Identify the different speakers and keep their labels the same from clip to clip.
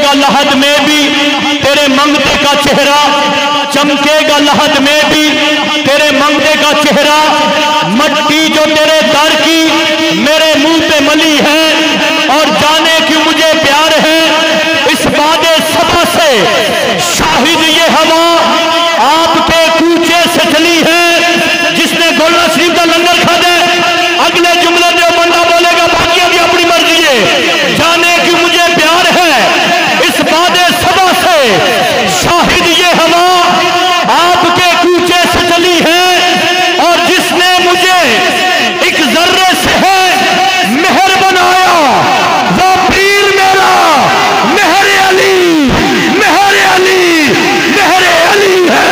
Speaker 1: चमकेगा लहद में भी तेरे मंगते का चेहरा, चमकेगा लहद में भी तेरे मंगते का चेहरा। मट्टी जो तेरे दर की मेरे मुंह पे मली है, और जाने क्यों मुझे प्यार है इस वादे सबा से। शाहिद ये हवा आपके कूचे से चली है, जिसने गोलना शरीफ का लंगर खा दे अगले जुमले जो बंदा बोलेगा बाकी अभी अपनी मर्जी है। जाने क्यों मुझे प्यार है इस वादे सबा से। शाहिद ये हवा आपके कूचे से चली है, और जिसने मुझे एक जर्रे से है मेहर बनाया, वो पीर मेरा मेहर अली, मेहर अली, मेहर अली है।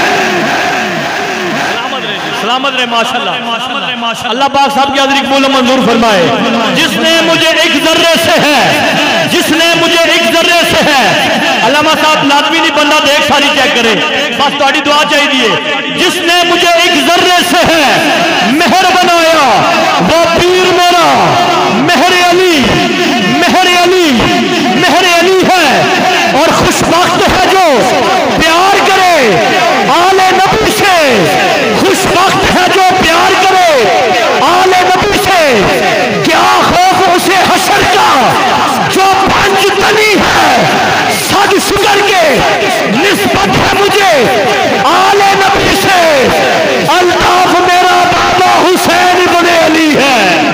Speaker 1: सलामत रहे माशाल्लाह। अल्लाह पाक साहब की हाज़िरी कबूल मंजूर फरमाए। जिसने मुझे एक जर्रे से है, जिसने मुझे एक जर्रे से है। अल्लामा साहब लाजमी नहीं बंदा देख सारी चेक करे, बस थोड़ी दुआ चाहिए। जिसने मुझे एक जर्रे से है मेहर बनाया, वो पीर मेरा मेहर अली, मेहर अली, मेहर अली है। और खुशबख्त है जो प्यार करे आले नबी से, खुशबख्त है जो प्यार करे आले नबी से। क्या खौफ उसे हशर का जो पंज तनी है, सद शुगर के निस्बत है मुझे आले नबी से। अल्ताफ मेरा बाबा हुसैन इब्ने अली है।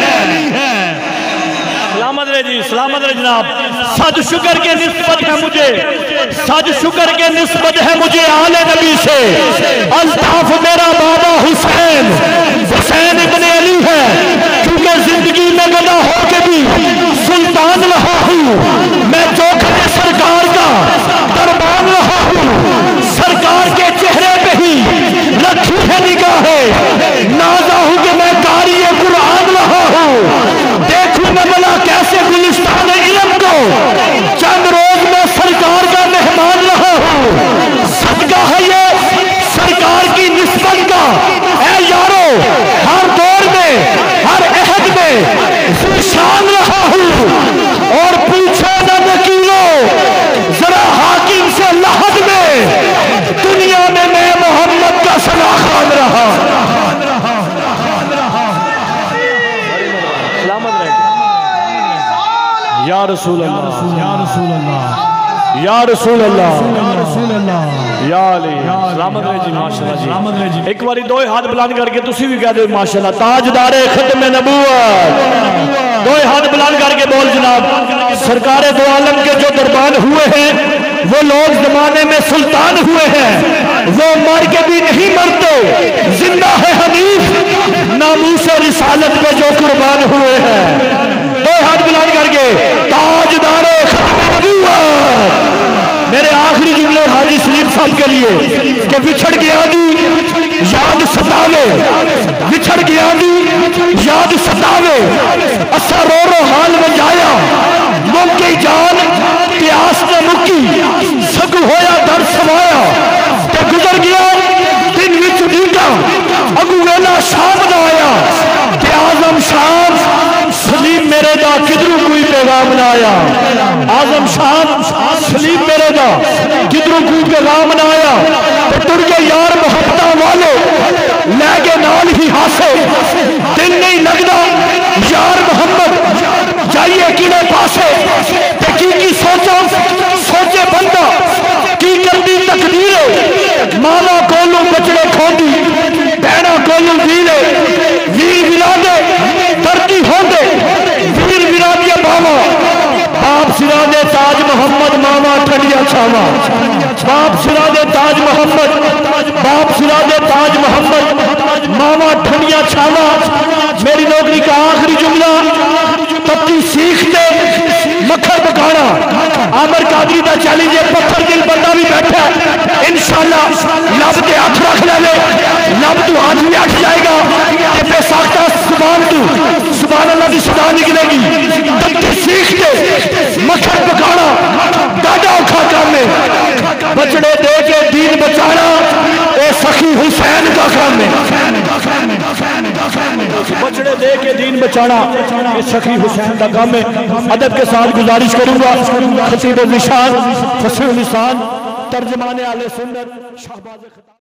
Speaker 1: सलामत रहे जी, सलामत रहे जनाब। सद शुगर के निस्बत है मुझे, सद शुगर के निस्बत है मुझे आले नबी से। अल्ताफ मेरा बाबा हुसैन, हुसैन इब्ने अली है। क्योंकि जिंदगी में गदा होके भी सुल्तान रहा हूँ मैं, चौखटे सरकार का दरबान रहा हूँ। सरकार के चेहरे पे ही रखी है निगाहें, नाजा हूँ कि मैं कारी कुरान रहा हूँ। देखूं मैं भला कैसे गुलिस्तान इल्म को चंद रोज में सरकार का मेहमान रहा हूँ। सदका है ये सरकार की निस्बत का। ऐ यारो हर दौर में हर अहद में शान रहा हूँ। और पूछो न वकीलो जरा हाकिम से लहद में, दुनिया में मैं मोहम्मद का सना खान रहा। या रसूल अल्लाह, या रसूल अल्लाह, या रसूल अल्लाह, या रसूल अल्लाह, या अली। सलामत रहे जी, माशाल्लाह जी, सलामत रहे जी। एक बारी दो हाथ बुलंद करके तुसी भी कह दो माशाल्लाह। ताजदारे खत्म नबूवत, दो हाथ बुलंद करके बोल जनाब। सरकारे दो आलम के जो दरबान हुए हैं वो लोग जमाने में सुल्तान हुए हैं। वो मर के भी नहीं मरते, जिंदा है हनीफ नामूस रिसालत पे जो कुर्बान हुए हैं। दो हाथ बुलंद करके ताजदारे मेरे आखिरी जुमले हाजी सलीम साहब के लिए कि विछड़ गया दी याद सतावे, विछड़ गया दी याद सतावे। असा रो रो हाल में जाया मुमकी जान प्यास ने मुक्की, सग होया दर समाया ते गुजर गया दिन विच दीदा अगू वेला शाम ना आया। ते आजम शाम सलीम मेरे दा किधरू कोई पैगाम ना आया। आजम शाम सलीम मेरे दा किधरू कोई पैगाम ना आया। तो टुर के यार मोहब्बता वाले लैगे नाल ही हासे, दिल नहीं लगता यार मोहम्मद जाइए किने पासे। की सोचो सोचे बंदा की करदी तकदीर, माला कोलू बचड़े खोदी भैना कोलू वीरे, वीर विरादे धरती होंदे वीर विरादिया बावा। बाप सिरादे ताज मोहम्मद मामा ठंडिया छावा, बाप सिरादे ताज मोहम्मद, बाप सिरादे ताज मोहम्मद मामा ठंडिया छावा। मेरी नौकरी का आखिरी जुमला, पत्ती सीखते मक्खर पकाना आमर कादरी का चैलेंज है। पत्थर दिल बंदा भी बैठा इंशाअल्लाह लब के हाथ रख ले, लब तू हाथ में अट जाएगा। बेसाख्ता सुभान तू सुभान अल्लाह की सदा निकलेगी। पत्ती सीखते मक्खर पकाना दादा औखा काम है। बचड़े दे के दीन बचाना ए सखी हुसैन का काम है। बचड़े दे के दीन बचाना ये सखी हुसैन का काम है। अदब के साथ गुजारिश करूंगा खतीब निशान फसीह निशान तर्जमाने आले सुन्नत शहबाज